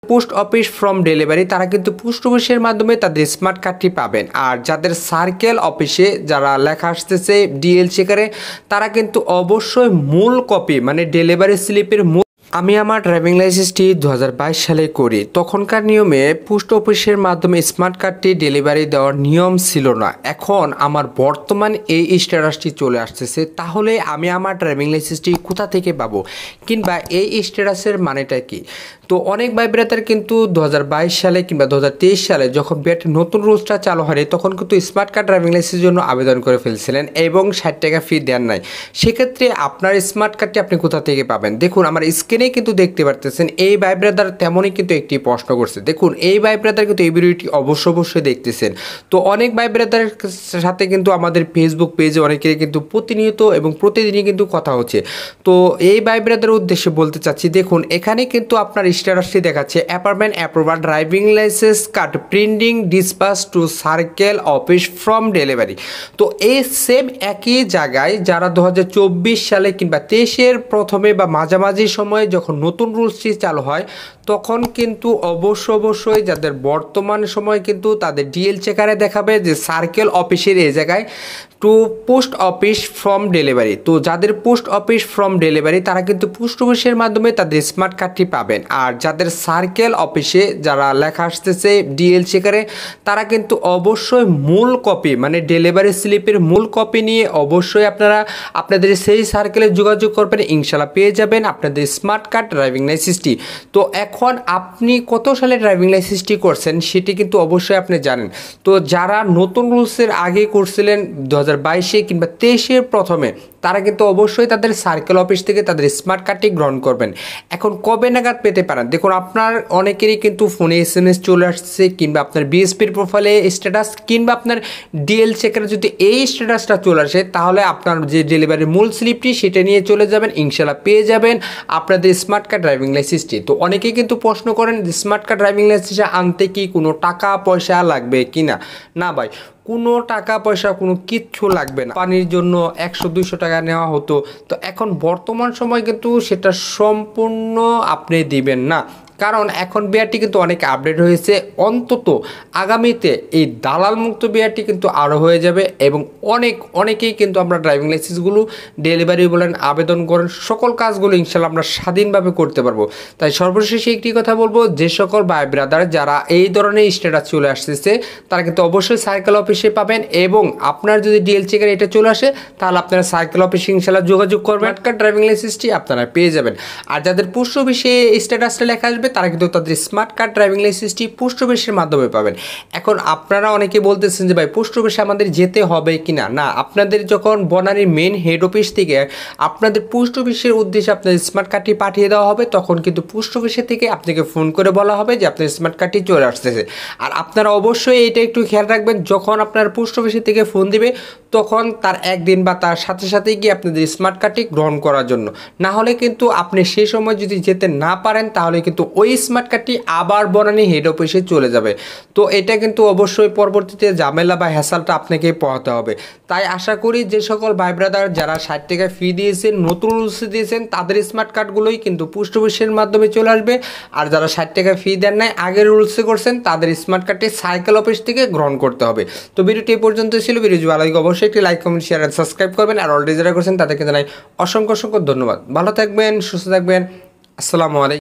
Post office from delivery তারা কিন্তু post অফিসের মাধ্যমে তাদের স্মার্ট কার্ডটি পাবেন। আর যাদের সার্কেল অফিসে যারা লেখা আসতেছে ডিএল চেকারে তারা কিন্তু অবশ্যই মূল কপি মানে ডেলিভারি স্লিপের আমি আমার ড্রাইভিং লাইসেন্সটি 2022 সালে করি। তখনকার নিয়মে পোস্ট অফিসের মাধ্যমে স্মার্ট কার্ডটি ডেলিভারি দেওয়ার নিয়ম ছিল না। এখন আমার বর্তমান এই স্ট্যাটাসটি চলে আসতেছে, তাহলে আমি আমার ড্রাইভিং লাইসেন্সটি কোথা থেকে পাবো কিংবা এই স্ট্যাটাসের মানেটা কি? তো অনেক ভাই ব্রাদার কিন্তু 2022 সালে কিংবা 2023 সালে যখন বিআরটি নতুন রুলসটা চালু হয়নি তখন কিন্তু স্মার্ট কার্ড ড্রাইভিং লাইসেন্সের জন্য আবেদন করে ফেলছিলেন এবং 60 টাকা ফি দেন নাই। সেক্ষেত্রে আপনার স্মার্ট কার্ডটি আপনি কোথা থেকে পাবেন? দেখুন আমার স্ক্রিনে কিন্তু দেখতে পারতেছেন এই ভাই ব্রাদার তেমনই কিন্তু একটি প্রশ্ন করছে। দেখুন এই ভাই ব্রাদার কিন্তু এই ভিডিওটি অবশ্যই দেখতেছেন। তো অনেক ভাই ব্রাদারের সাথে কিন্তু আমাদের ফেসবুক পেজে অনেকেরই কিন্তু প্রতিনিয়ত এবং প্রতিদিনই কিন্তু কথা হচ্ছে। তো এই ভাই ব্রাদারের উদ্দেশ্যে বলতে চাচ্ছি, দেখুন এখানে কিন্তু আপনার স্ট্যাটাসটি দেখাচ্ছে appointment approval driving licence card printing dispatch to circle office from delivery. তো এই সেম একই জায়গায় যারা 2024 সালে কিংবা 23-এর প্রথমে বা মাঝামাঝি সময়ে যখন নতুন রুলসটি চালু হয় তখন কিন্তু অবশ্যই যাদের বর্তমান সময় কিন্তু তাদের ডিএল চেকারে দেখাবে যে সার্কেল অফিসের এই জায়গায় to post office from delivery. তো যাদের পোস্ট অফিস ফ্রম ডেলিভারি তারা কিন্তু পোস্ট অফিসের মাধ্যমে তাদের স্মার্ট কার্ডটি পাবেন। আর যাদের সার্কেল অফিসে যারা লেখা আসতেছে ডিএল চেকারে তারা কিন্তু অবশ্যই মূল কপি মানে ডেলিভারি স্লিপের মূল কপি নিয়ে অবশ্যই আপনারা আপনাদের সেই সার্কেলে যোগাযোগ করবেন, ইনশাল্লাহ পেয়ে যাবেন আপনাদের স্মার্ট কার্ড ড্রাইভিং লাইসেন্সটি। তো এখন আপনি কত সালে ড্রাইভিং লাইসেন্সটি করছেন সেটি কিন্তু অবশ্যই আপনি জানেন। তো যারা নতুন রুলসের আগে করছিলেন 2022-এ কিংবা 23-এর প্রথমে তারা কিন্তু অবশ্যই তাদের সার্কেল অফিস থেকে তাদের স্মার্ট কার্ডটি গ্রহণ করবেন। এখন কবে নাগাদ পেতে পারেন? দেখুন আপনার অনেকেরই কিন্তু ফোনে SMS চলে আসছে কিংবা আপনার বিএসপির প্রোফাইলে স্ট্যাটাস কিংবা আপনার ডিএল চেকারে যদি এই স্ট্যাটাসটা চলে আসে তাহলে আপনার যে ডেলিভারির মূল স্লিপটি সেটা নিয়ে চলে যাবেন, ইনশাল্লাহ পেয়ে যাবেন আপনাদের স্মার্ট কার্ড ড্রাইভিং লাইসেন্সটি। তো অনেকেই কিন্তু প্রশ্ন করেন স্মার্ট কার্ড ড্রাইভিং লাইসেন্স আনতে কি কোনো টাকা পয়সা লাগবে কিনা? না ভাই, কোনো টাকা পয়সা কোনো কিচ্ছু লাগবে না। পানির জন্য 100-200 টাকা নেওয়া হতো, তো এখন বর্তমান সময় কিন্তু সেটা সম্পূর্ণ আপনি দিবেন না, কারণ এখন বিআরটি কিন্তু অনেক আপডেট হয়েছে। অন্তত আগামীতে এই দালাল মুক্ত বিআরটি কিন্তু আরও হয়ে যাবে এবং অনেকেই কিন্তু আমরা ড্রাইভিং লাইসেন্সগুলো ডেলিভারি বলেন আবেদন করেন সকল কাজগুলো ইনশাল্লাহ আমরা স্বাধীনভাবে করতে পারবো। তাই সর্বশেষে একটি কথা বলবো, যে সকল ভাই ব্রাদার যারা এই ধরনের স্ট্যাটাস চলে আসতেছে তারা কিন্তু অবশ্যই সার্কেল অফিসে পাবেন এবং আপনার যদি ডিএল চেকার এটা চলে আসে তাহলে আপনারা সার্কেল অফিসে ইনশাল্লাহ যোগাযোগ করবেন, কার্ড ড্রাইভিং লাইসেন্সটি আপনারা পেয়ে যাবেন। আর যাদের পোস্ট অফিসে স্ট্যাটাসটা লেখা আসবে তারা কিন্তু তাদের স্মার্ট কার্ড ড্রাইভিং লাইসেন্সটি পোস্ট অফিসের মাধ্যমে পাবেন। এখন আপনারা অনেকে বলতেছেন যে ভাই পোস্ট অফিসে আমাদের যেতে হবে কিনা? না, আপনাদের যখন বনানীর মেন হেড অফিস থেকে আপনাদের পোস্ট অফিসের উদ্দেশ্যে আপনাদের স্মার্ট কার্ডটি পাঠিয়ে দেওয়া হবে তখন কিন্তু পোস্ট অফিসের থেকে আপনাকে ফোন করে বলা হবে যে আপনার স্মার্ট কার্ডটি চলে আসতেছে। আর আপনারা অবশ্যই এটা একটু খেয়াল রাখবেন, যখন আপনার পোস্ট অফিসের থেকে ফোন দিবে তখন তার একদিন বা তার সাথে গিয়ে আপনাদের স্মার্ট কার্ডটি গ্রহণ করার জন্য। না হলে কিন্তু আপনি সেই সময় যদি যেতে না পারেন তাহলে কিন্তু ওই স্মার্ট কার্ডটি আবার বনানী হেড অফিসে চলে যাবে। তো এটা কিন্তু অবশ্যই পরবর্তীতে ঝামেলা বা হ্যাসালটা আপনাকে পোহাতে হবে। তাই আশা করি যে সকল ভাই ব্রাদার যারা 60 টাকা ফি দিয়েছেন নতুন রুলস দিয়েছেন তাদের স্মার্ট কার্ডগুলোই কিন্তু পোস্ট অফিসের মাধ্যমে চলে আসবে। আর যারা 60 টাকা ফি দেন নাই আগের রুলসে করছেন তাদের স্মার্ট কার্ডটি সার্কেল অফিস থেকে গ্রহণ করতে হবে। তো ভিডিওটি এই পর্যন্ত ছিল। ভিডিওটি ভালো লাগে অবশ্যই একটি লাইক কমেন্ট শেয়ার আর সাবস্ক্রাইব করবেন। আর অলরেডি যারা করছেন তাদেরকে জানাই অসংখ্য ধন্যবাদ। ভালো থাকবেন, সুস্থ থাকবেন। আসসালামু আলাইকুম।